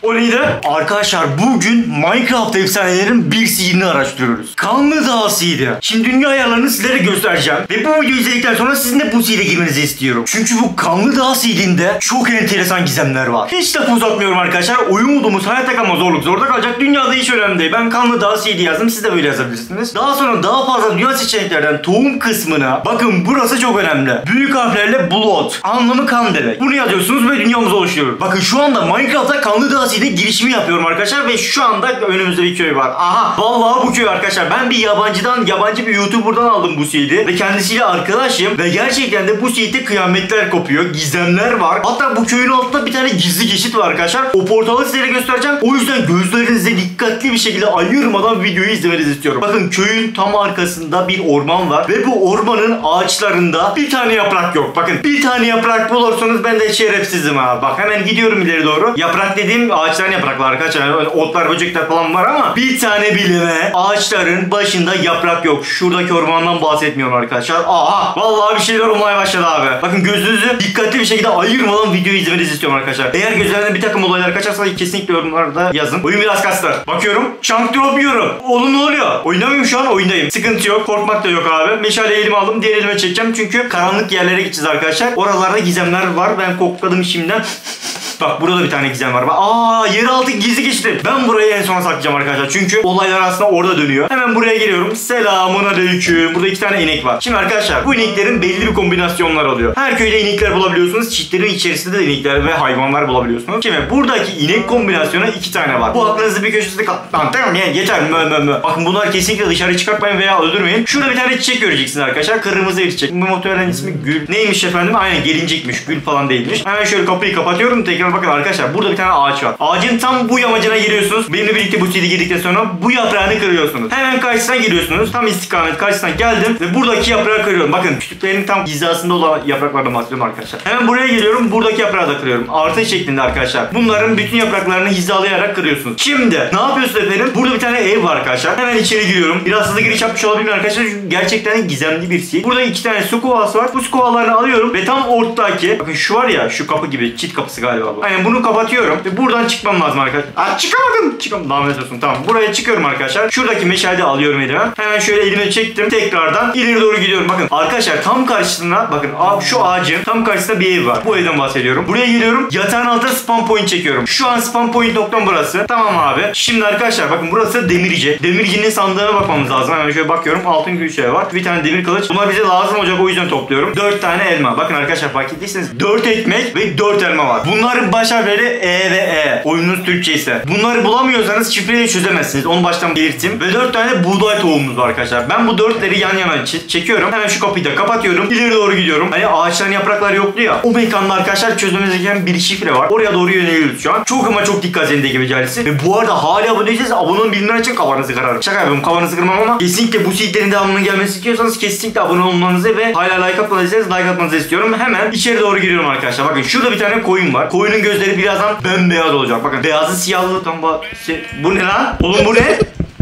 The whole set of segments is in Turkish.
O neydi? Arkadaşlar bugün Minecraft efsanelerin bir seedini araştırıyoruz. Kanlı Dağ seedi. Şimdi dünya ayarlarını sizlere göstereceğim. Ve bu videoyu izledikten sonra sizin de bu seed'e girmenizi istiyorum. Çünkü bu Kanlı Dağ seedinde çok enteresan gizemler var. Hiç laf uzatmıyorum arkadaşlar. Oyun modumuz hayatta kalma zorda kalacak. Dünyada hiç önemli değil. Ben Kanlı Dağ seedi yazdım. Siz de böyle yazabilirsiniz. Daha sonra daha fazla dünya seçeneklerden tohum kısmına bakın burası çok önemli. Büyük harflerle blood. Anlamı kan demek. Bunu yazıyorsunuz ve dünyamızı oluşturuyoruz. Bakın şu anda Minecraft'ta Kanlı Dağ seedi girişimi yapıyorum arkadaşlar ve şu anda önümüzde bir köy var. Aha vallahi bu köy arkadaşlar. Ben bir yabancı bir YouTuber'dan aldım bu seedi ve kendisiyle arkadaşım ve gerçekten de bu seedde kıyametler kopuyor. Gizemler var. Hatta bu köyün altında bir tane gizli geçit var arkadaşlar. O portalı size göstereceğim. O yüzden gözlerinize dikkatli bir şekilde ayırmadan videoyu izlemenizi istiyorum. Bakın köyün tam arkasında bir orman var ve bu ormanın ağaçlarında bir tane yaprak yok. Bakın bir tane yaprak bulursanız ben de şerefsizim ha. Bak hemen gidiyorum ileri doğru. Yaprak dediğim ağaçların yaprakları arkadaşlar. Yani otlar, böcekler falan var ama bir tane bile ağaçların başında yaprak yok. Şuradaki ormandan bahsetmiyorum arkadaşlar. Aha vallahi bir şeyler olmaya başladı abi. Bakın gözünüzü dikkatli bir şekilde ayırmadan videoyu izlemenizi istiyorum arkadaşlar. Eğer gözlerinden bir takım olaylar kaçarsa kesinlikle yorumlarda yazın. Oyun biraz kastır. Bakıyorum. Chunk drop yiyorum. Oğlum ne oluyor? Oynamıyorum şu an, oyundayım. Sıkıntı yok. Korkmak da yok abi. Meşaleyi elime aldım. Diğer elime çekeceğim. Çünkü karanlık yerlere gideceğiz arkadaşlar. Oralarda gizemler var. Ben kokladım şimdiden. Bak burada bir tane gizem var. Aa yeraltı gizli geçti. Ben burayı en sona saklayacağım arkadaşlar. Çünkü olaylar aslında orada dönüyor. Hemen buraya geliyorum. Selamun aleyküm. Burada 2 tane inek var. Şimdi arkadaşlar bu ineklerin belli bir kombinasyonlar oluyor. Her köyde inekler bulabiliyorsunuz. Çiftlerin içerisinde de inekler ve hayvanlar bulabiliyorsunuz. Şimdi buradaki inek kombinasyonu 2 tane var. Bu aklınızda bir köşesinde tamam yeter. Bakın bunlar kesinlikle dışarı çıkartmayın veya öldürmeyin. Şurada bir tane çiçek göreceksiniz arkadaşlar. Kırmızı bir çiçek. Bu muhtemelen ismi Gül. Neymiş efendim? Aynen gelincikmiş. Gül falan değilmiş. Hemen şöyle kapıyı kapatıyorum. Tekrar bakın arkadaşlar burada bir tane ağaç var. Ağacın tam bu yamacına giriyorsunuz. Benimle birlikte bu seedi girdikten sonra bu yaprağını kırıyorsunuz. Hemen karşısına geliyorsunuz. Tam istikamet karşısına geldim ve buradaki yaprağı kırıyorum. Bakın kütüklerin tam hizasında olan yapraklardan bahsediyorum arkadaşlar. Hemen buraya geliyorum. Buradaki yaprağı da kırıyorum. Artı şeklinde arkadaşlar. Bunların bütün yapraklarını hizalayarak kırıyorsunuz. Şimdi ne yapıyorsunuz efendim? Burada bir tane ev var arkadaşlar. Hemen içeri giriyorum. Biraz hızlı giriş yapmış olabilirim arkadaşlar. Çünkü gerçekten gizemli bir seed. Burada 2 tane su kovası var. Bu su kovalarını alıyorum ve tam ortadaki bakın şu var ya şu kapı gibi çit kapısı galiba bu. Aynen bunu kapatıyorum ve buradan çıkmam lazım arkadaşlar. Çıkamadım. Lanet olsun. Tamam. Buraya çıkıyorum arkadaşlar. Şuradaki meşalde alıyorum elime. Hemen şöyle elime çektim. Tekrardan ileri doğru gidiyorum. Bakın arkadaşlar tam karşısında bakın şu ağacın tam karşısında bir ev var. Bu evden bahsediyorum. Buraya geliyorum. Yatağın altına spawn point çekiyorum. Şu an spawn point noktam burası. Tamam abi. Şimdi arkadaşlar bakın burası demirci. Demircinin sandığına bakmamız lazım. Hemen şöyle bakıyorum. Altın gibi şey var. Bir tane demir kılıç. Bunlar bize lazım olacak. O yüzden topluyorum. 4 tane elma. Bakın arkadaşlar fark ettiyseniz 4 ekmek ve 4 elma var. Bunların baş harfleri E ve E. Oyununuz Türkçe ise. Bunları bulamıyorsanız şifreyi çözemezsiniz. Onu baştan belirteyim. Ve 4 tane buğday tohumumuz var arkadaşlar. Ben bu 4'leri yan yana çekiyorum. Hemen şu kapıyı da kapatıyorum. İleri doğru gidiyorum. Hani ağaçların yaprakları yoktu ya. O mekanda arkadaşlar çözmemiz gereken bir şifre var. Oraya doğru yöneliyoruz şu an. Çok ama çok dikkat edin gibi calisi. Ve bu arada hala abone değilseniz abone olun bildirimler için kafanızı kırarım. Şaka yapıyorum kafanızı kırmam ama kesinlikle bu seedlerin devamının gelmesi istiyorsanız kesinlikle abone olmanızı ve hala like atmanızı istiyorum. Hemen içeri doğru giriyorum arkadaşlar. Bakın şurada bir tane koyun var. Koyunun gözleri birazdan bembeyaz olacak. Bakın beyazı siyahlı tam bu ne lan? Oğlum bu ne?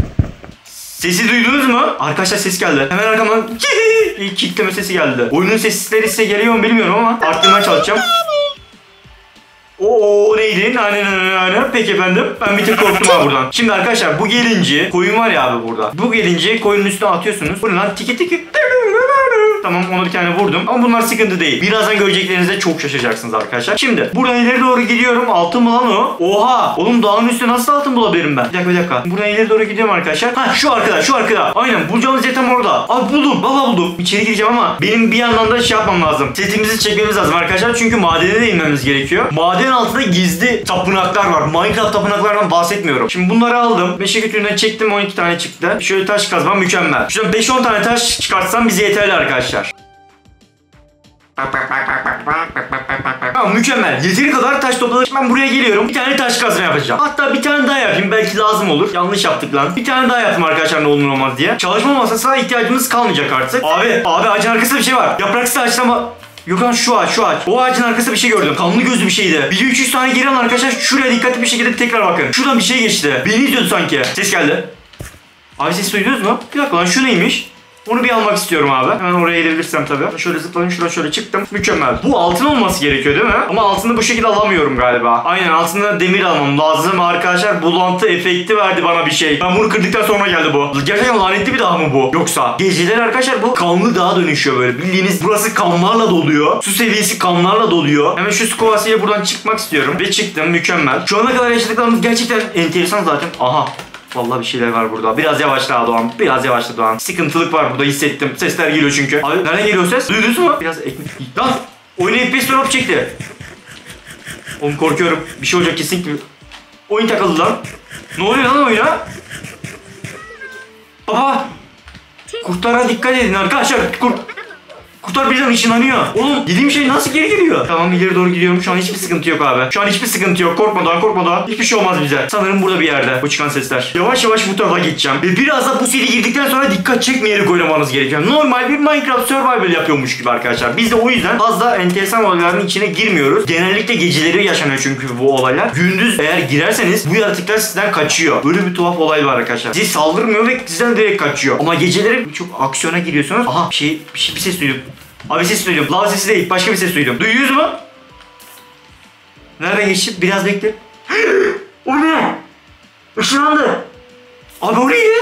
Sesi duydunuz mu? Arkadaşlar ses geldi. Hemen arkamdan kitleme sesi geldi. Oyunun sesleri size geliyor mu bilmiyorum ama arttırmaya çalışacağım. O neydi? Aynen. Peki efendim. Ben bir tık korktum ha buradan. Şimdi arkadaşlar bu gelince koyun var ya abi burada. Bu gelince koyunun üstüne atıyorsunuz. Bu ne lan? Tiki. Tamam onu bir tane vurdum. Ama bunlar sıkıntı değil. Birazdan göreceklerinizde çok şaşıracaksınız arkadaşlar. Şimdi buradan ileri doğru gidiyorum. Altın mı lan o? Oha! Oğlum dağın üstüne nasıl altın bulabilirim ben? Bir dakika. Buradan ileri doğru gidiyorum arkadaşlar. Ha şu arkada. Aynen bulacağımız yer tam orada. Abi buldum. Vallahi buldum. İçeri gireceğim ama benim bir yandan da şey yapmam lazım. Setimizi çekmemiz lazım arkadaşlar. Çünkü madene de inmemiz gerekiyor. Maden altında gizli tapınaklar var. Minecraft tapınaklardan bahsetmiyorum. Şimdi bunları aldım. Meşe kütüğünden çektim. 12 tane çıktı. Şöyle taş kazmam mükemmel. Şuradan 5-10 tane taş çıkartsam bize yeterli arkadaşlar. Tamam mükemmel. Yeteri kadar taş topladım. Ben buraya geliyorum. Bir tane taş kazma yapacağım. Hatta bir tane daha yapayım. Belki lazım olur. Yanlış yaptık lan. Bir tane daha yaptım arkadaşlar ne olur olmaz diye. Çalışma masasına ihtiyacımız kalmayacak artık. Abi ağacın arkasında bir şey var. Yapraksız ağaçlama. Yok lan şu ağaç. O ağacın arkasında bir şey gördüm. Kanlı gözlü bir şeydi. Bir 300 tane geri alın arkadaşlar. Şuraya dikkatli bir şekilde tekrar bakın. Şuradan bir şey geçti. Beni izliyordu sanki. Ses geldi. Abi ses duydunuz mu? Bir dakika lan şu neymiş? Onu bir almak istiyorum abi. Hemen oraya gidebilirsem tabii. Şöyle zıpladım, şuradan şöyle çıktım. Mükemmel. Bu altın olması gerekiyor değil mi? Ama altını bu şekilde alamıyorum galiba. Aynen, altında demir almam lazım arkadaşlar. Bulantı efekti verdi bana bir şey. Ben bunu kırdıktan sonra geldi bu. Gerçekten lanetli bir dağ mı bu? Yoksa geceler arkadaşlar bu kanlı dağa dönüşüyor böyle. Bildiğiniz burası kanlarla doluyor. Su seviyesi kanlarla doluyor. Hemen şu su kovasıyla buradan çıkmak istiyorum. Ve çıktım, mükemmel. Şu ana kadar yaşadıklarımız gerçekten enteresan zaten. Aha. Vallahi bir şeyler var burada. Biraz yavaşla Doğan. Biraz yavaşla Doğan. Sıkıntılık var burada, hissettim. Sesler geliyor çünkü. Abi nereden geliyor ses? Duydunuz mu? Biraz ekmek. Lan! Oyunu FPS drop çekti. Oğlum korkuyorum. Bir şey olacak kesinlikle. Oyun takıldı lan. Ne oluyor lan oyuna? Baba! Kurtlara dikkat edin arkadaşlar. Kurtar birden ışınlanıyor. Oğlum dediğim şey nasıl geri geliyor? Tamam, ileri doğru gidiyorum. Şu an hiçbir sıkıntı yok abi. Şu an hiçbir sıkıntı yok. Korkma Doğan, korkma Doğan. Hiçbir şey olmaz bize. Sanırım burada bir yerde bu çıkan sesler. Yavaş yavaş bu tarafa gideceğim. Ve biraz da bu seri girdikten sonra dikkat çekmeyerek oynamanız gerekiyor. Normal bir Minecraft Survival yapıyormuş gibi arkadaşlar. Biz de o yüzden fazla enteresan olayların içine girmiyoruz. Genellikle geceleri yaşanıyor çünkü bu olaylar. Gündüz eğer girerseniz bu yaratıklar sizden kaçıyor. Böyle bir tuhaf olay var arkadaşlar. Size saldırmıyor ve sizden direkt kaçıyor. Ama geceleri çok aksiyona giriyorsunuz. Aha bir ses duydum. Abi ses duydum. Lava sesi değil. Başka bir ses duydum. Duyuyoruz mu? Nereden geçti? Biraz bekle. O ne? Işınlandı. Abi o neydi?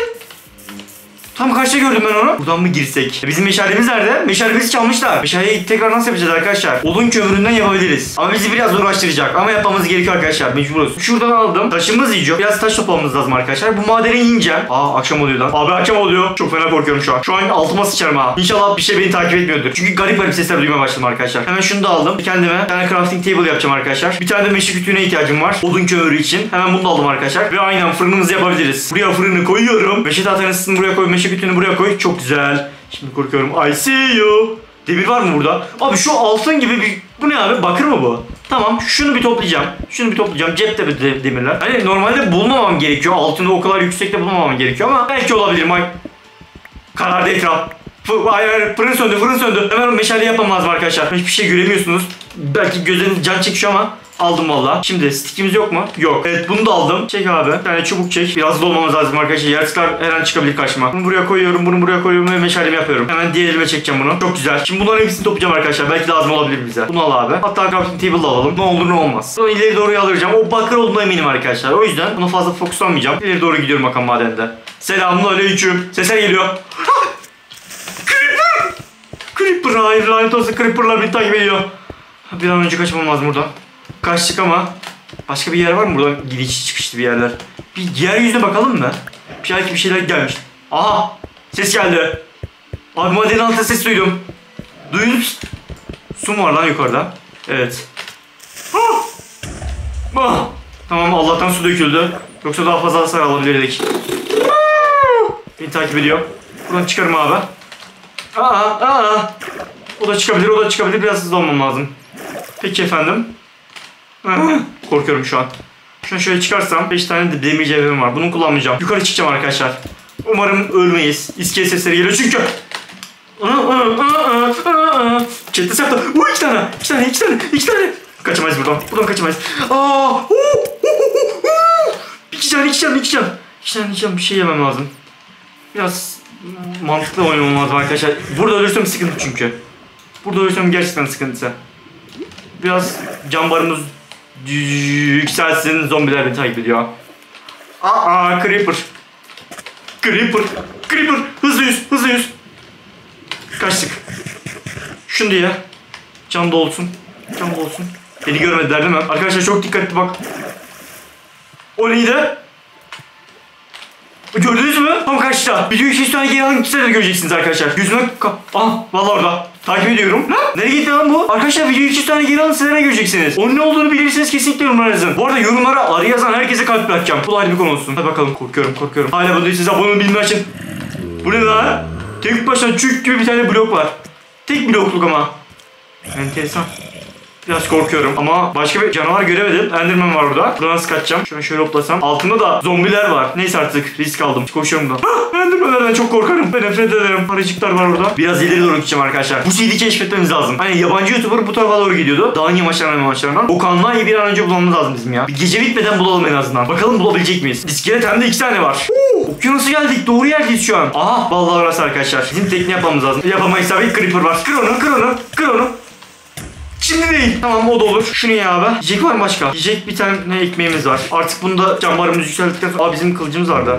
Tam karşıda gördüm ben onu. Buradan mı girsek? Bizim meşalemiz nerede? Meşalemizi çalmışlar. Meşaleyi tekrar nasıl yapacağız arkadaşlar? Odun kömüründen yapabiliriz. Ama bizi biraz uğraştıracak. Ama yapmamız gerekiyor arkadaşlar. Mecburuz. Şuradan aldım. Taşımız yiyecek. Biraz taş toplamamız lazım arkadaşlar. Bu madene ineceğim. Akşam oluyor lan. Abi akşam oluyor. Çok fena korkuyorum şu an. Şu an altıma sıçarım ha. İnşallah bir şey beni takip etmiyordur. Çünkü garip sesler duymaya başladım arkadaşlar. Hemen şunu da aldım. Kendime bir tane crafting table yapacağım arkadaşlar. Bir tane de meşe kütüğüne ihtiyacım var. Odun kömürü için. Hemen bunu da aldım arkadaşlar. Ve aynen fırınımızı yapabiliriz. Buraya fırını koyuyorum. Meşe tahtasını buraya koy. Meşe kütüğünü buraya koy. Çok güzel. Şimdi korkuyorum. I see you. Demir var mı burada? Abi şu altın gibi bir... Bu ne abi? Bakır mı bu? Tamam. Şunu bir toplayacağım. Cepte bir demirler. Hani normalde bulmamam gerekiyor. Altını o kadar yüksekte bulmamam gerekiyor ama belki olabilir. Karardı ekran. Hayır, fırın söndü. Hemen o meşale yapamaz arkadaşlar. Hiçbir şey göremiyorsunuz. Belki gözleriniz can çekiyor ama aldım valla. Şimdi stickimiz yok mu? Yok. Evet, bunu da aldım. Çek abi. Bir tane çubuk çek. Biraz da olmamız lazım arkadaşlar. Yaratıklar her an çıkabilir karşıma. Bunu buraya koyuyorum. Bunu buraya koyuyorum ve meşalemi yapıyorum. Hemen diğer elime çekeceğim bunu. Çok güzel. Şimdi bunların hepsini toplayacağım arkadaşlar. Belki lazım olabilir bize. Bunu al abi. Hatta crafting table alalım. Ne olur ne olmaz. Sonra ileri doğru alacağım. O bakır olduğuna eminim arkadaşlar. O yüzden buna fazla fokuslanmayacağım. İleri doğru gidiyorum bakalım madende. Selamünaleyküm. Sesler geliyor. Creeper, hayır lanet olsun, Creeper'lar beni takip ediyor. Bir an önce kaçmam lazım buradan. Kaçtık ama başka bir yer var mı buradan? Gidiş çıkışlı bir yerler. Bir yeryüzüne bakalım mı? Belki bir şeyler gelmiş. Aha! Ses geldi. Abi madenin altında ses duydum. Duydun mu? Su mu var lan yukarıda? Evet. Tamam, Allah'tan su döküldü. Yoksa daha fazla hasar alabilirdik. Beni takip ediyor. Buradan çıkarım abi. O da çıkabilir. Biraz hızlı olmam lazım. Peki efendim. Korkuyorum şu an. Şunu şöyle çıkarsam 5 tane de demir cevherim var. Bunu kullanmayacağım. Yukarı çıkacağım arkadaşlar. Umarım ölmeyiz. İskelet sesleri geliyor çünkü. Çetle sapta. İki tane. Kaçamayız buradan. Buradan kaçamayız. İki can. Bir şey yemem lazım. Biraz mantıklı oynamam lazım arkadaşlar. Burada ölürsem sıkıntı çünkü. Burada ölürsem gerçekten sıkıntı. Biraz can barımız yükselsin. Zombiler beni takip ediyor. Creeper. Hızlı yüz. Kaçtık. Şunu diye. Can da olsun. Beni görmediler değil mi? Arkadaşlar çok dikkatli bak. O neydi? Gördünüz mü? Tam karşıda. Videoyu hiç tane geri alın, de göreceksiniz arkadaşlar. Yüzüme vallahi orada. Takip ediyorum. Nereye gitti lan bu? Arkadaşlar videoyu hiç tane geri alın, sizlere göreceksiniz. Onun ne olduğunu bilirsiniz kesinlikle yorumlara yazın. Bu arada yorumlara arı yazan herkese kalp bırakacağım. Bu da ayrı bir konu olsun. Hadi bakalım, korkuyorum. Hala bu değilsiniz, abone bilmeyi açın. Bu ne lan? Tek başına çük gibi bir tane blok var. Tek blokluk ama. Enteresan. Biraz korkuyorum ama başka bir canavar göremedim. Enderman var burada. Buradan nasıl kaçacağım? Şöyle hoplasam. Altında da zombiler var. Neyse artık risk aldım. Koşuyorum da. Enderman'lerden çok korkarım. Ben nefret ederim. Arıcıklar var orada. Biraz ileri doğru gideceğim arkadaşlar. Bu seed'i keşfetmemiz lazım. Hani yabancı YouTuber bu tarafa doğru gidiyordu. Dağın yamaçlarından. O kanlayı bir an önce bulmamız lazım bizim ya. Bir gece bitmeden bulalım en azından. Bakalım bulabilecek miyiz? İskelet hem de 2 tane var. Okyanusa geldik. Doğru yerdeyiz şu an. Aha vallahi orası arkadaşlar. Bizim tekne yapmamız lazım. Yapamayız tabii. Creeper var. Kır onu. Şimdi değil. Tamam o da olur. Şunu ye abi. Yiyecek var mı başka? Yiyecek bir tane ekmeğimiz var. Artık bunu da cambarımızı yükselttikten sonra... Aa bizim kılıcımız vardı.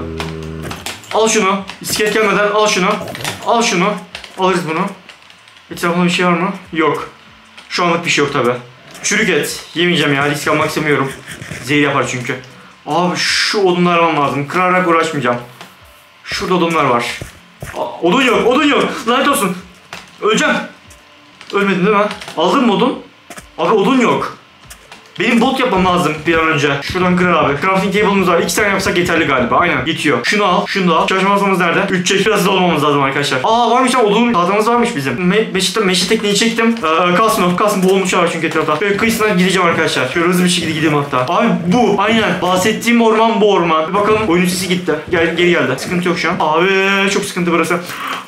Al şunu. İskelet gelmeden al şunu. Al şunu. Alırız bunu. Etrafında bir şey var mı? Yok. Şu anlık bir şey yok tabi. Çürük et. Yemeyeceğim ya. Risk almak istemiyorum. Zehir yapar çünkü. Abi şu odunları aramam lazım. Kırarak uğraşmayacağım. Şurada odunlar var. Odun yok. Lanet olsun. Öleceğim. Ölmedin değil mi? Aldın mı odun? Abi odun yok. Benim bot yapmam lazım bir an önce. Şuradan kır abi. Crafting table'ımız var. 2 tane yapsak yeterli galiba. Aynen. Yetiyor. Şunu al. Şunu da al. Çalışma masamız nerede? 3 çek. Biraz hızlı olmamız lazım arkadaşlar. Aa varmış lan. Odun tahtamız varmış bizim. Meşe tekniği çektim. Kalsın boğulmuş var çünkü etrafta. Böyle kıyısından gideceğim arkadaşlar. Şöyle hızlı bir şekilde gideyim hatta. Abi bu. Aynen. Bahsettiğim orman bu orman. Bir bakalım. Oyunun sesi gitti. Geri geldi. Sıkıntı yok şu an. Abi çok sıkıntı burası.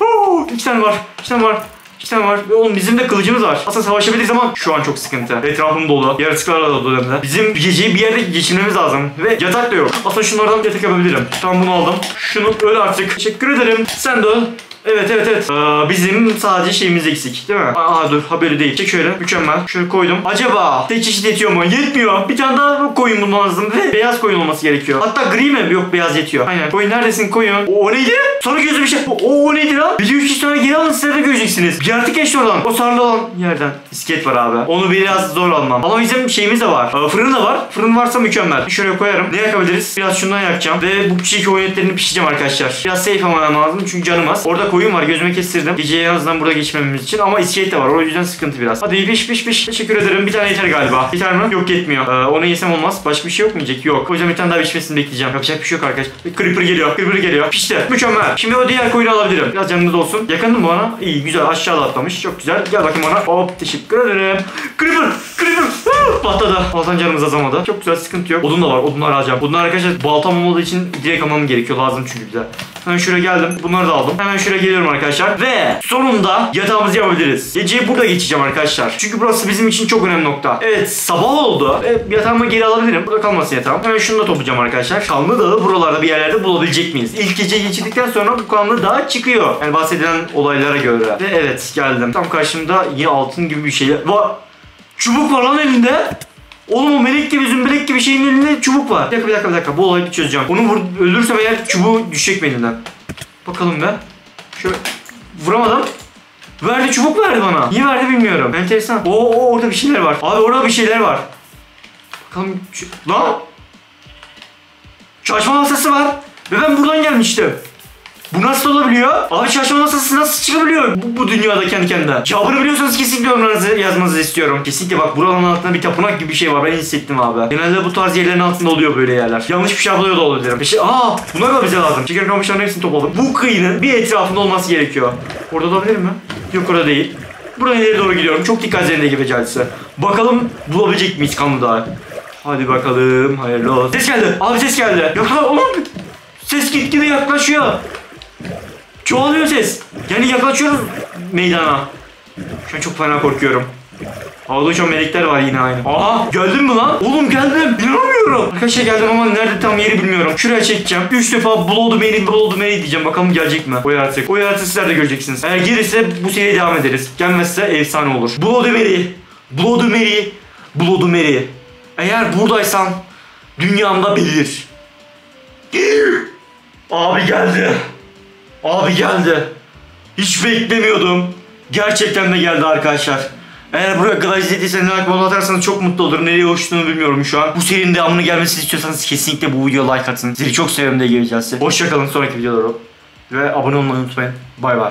2 tane var. 2 tane var. 2 tane var. Oğlum bizim de kılıcımız var. Aslında savaşabiliriz ama şu an çok sıkıntı. Etrafım dolu. Yaratıklarla dolu hem de. Bizim geceyi bir yerde geçirmemiz lazım. Ve yatak da yok. Aslında şunlardan yatak yapabilirim. Tamam bunu aldım. Şunu öl artık. Teşekkür ederim. Sen de öl. Evet. Bizim sadece şeyimiz eksik değil mi? Dur haberi değil. Çek şöyle. Mükemmel. Şöyle koydum. Acaba tek çeşit yetiyor mu? Yetmiyor. Bir tane daha koyun bulmam lazım ve beyaz koyun olması gerekiyor. Hatta gri mi? Yok beyaz yetiyor. Aynen. Koyun neredesin koyun? O neydi? Sarı gözlü bir şey. O neydi lan? Video 3 sonra geri alın sizler de göreceksiniz. Bir yaratık geçti oradan. O sarılı olan yerden. İskelet var abi. Onu biraz zor almam. Ama bizim şeyimiz de var. Fırın da var. Fırın varsa mükemmel. Şuraya koyarım. Ne yakabiliriz? Biraz şundan yakacağım. Ve bu çiğ koyun etlerini pişireceğim arkadaşlar. Biraz safe almam lazım çünkü canım az. Orada koyun var. Gözüme kestirdim. Geceyi en azından burada geçmememiz için. Ama iskelet de var. O yüzden sıkıntı biraz. Hadi piş. Teşekkür ederim. Bir tane yeter galiba. Yeter mi? Yok yetmiyor. Onu yesem olmaz. Başka bir şey yok mu yiyecek? Yok. O yüzden bir tane daha pişmesini bekleyeceğim. Yapacak bir şey yok arkadaşlar. Creeper geliyor. Pişti. Mükemmel. Şimdi o diğer koyunu alabilirim. Biraz canımız olsun. Yakındın mı bana? İyi güzel. Aşağıda atlamış. Çok güzel. Gel bakayım bana. Hop teşekkür ederim. Creeper. Patladı. Altan canımız azamadı. Çok güzel. Sıkıntı yok. Odun da var. Odunları alacağım. Bunlar arkadaşlar baltam olmadığı için direkt almam gerekiyor. Lazım çünkü bize. Hemen şuraya geldim. Bunları da aldım. Hemen şuraya geliyorum arkadaşlar. Ve sonunda yatağımızı yapabiliriz. Geceyi burada geçeceğim arkadaşlar. Çünkü burası bizim için çok önemli nokta. Evet sabah oldu. Yatağımı geri alabilirim. Burada kalmasın yatağım. Hemen şunu da toplayacağım arkadaşlar. Kanlı Dağı buralarda bir yerlerde bulabilecek miyiz? İlk gece geçirdikten sonra bu Kanlı Dağ çıkıyor. Yani bahsedilen olaylara göre. Ve evet geldim. Tam karşımda yine altın gibi bir şey var. Çubuk var lan elinde. Oğlum o melek gibi zümbelek gibi şeyin elinde çubuk var. Bir dakika. Bu olayı bir çözeceğim. Onu öldürürsem eğer çubuğu düşecek mi elinden? Bakalım be. Şöyle vuramadım. Verdi çubuk verdi bana. Niye verdi bilmiyorum. Enteresan. Orada bir şeyler var. Abi orada bir şeyler var. Bakalım. Lan. Çalışma masası var. Ve ben buradan gelmiştim. Bu nasıl olabiliyor? Abi çalışma masası nasıl çıkabiliyor bu dünyada kendi kendine? Cevabını biliyorsanız kesinlikle yorumlarınızı yazmanızı istiyorum. Kesinlikle bak buranın altında bir tapınak gibi bir şey var. Ben hissettim abi. Genelde bu tarz yerlerin altında oluyor böyle yerler. Yanlış bir şey yapılıyor da olabilirim. Bunlar da bize lazım. Şeker kamışların hepsini topladım. Bu kıyının bir etrafında olması gerekiyor. Orada olabilir mi? Yok orada değil. Buradan ileri doğru gidiyorum. Çok dikkat üzerinde gibi becerdisi. Bakalım bulabilecek miyiz Kanlı Dağı? Hadi bakalım. Hayırlı olsun. Ses geldi. Abi ses geldi. Oğlum. Ses gitgide yaklaşıyor. Çoğalıyor ses. Yani yaklaşıyoruz meydana. Şu an çok fena korkuyorum. Havada uçan melekler var yine aynı. Geldin mi lan? Oğlum geldim. İnanamıyorum. Arkadaşlar geldim ama nerede tam yeri bilmiyorum. Şuraya çekeceğim. 3 defa Blood Mary diyeceğim. Bakalım gelecek mi? O yaratık. O yaratığı sizler de göreceksiniz. Eğer gelirse bu seriye devam ederiz. Gelmezse efsane olur. Blood Mary. Eğer buradaysan dünyamda belir. Abi geldi. Hiç beklemiyordum. Gerçekten de geldi arkadaşlar. Eğer buraya kadar izlediyseniz like butonu atarsanız çok mutlu olurum. Nereye uçtuğunu bilmiyorum şu an. Bu serinin devamını gelmesini istiyorsanız kesinlikle bu videoya like atın. Sizi çok seviyorum diye geleceğiz. Hoşçakalın sonraki videolarda. Ve abone olmayı unutmayın. Bay bay.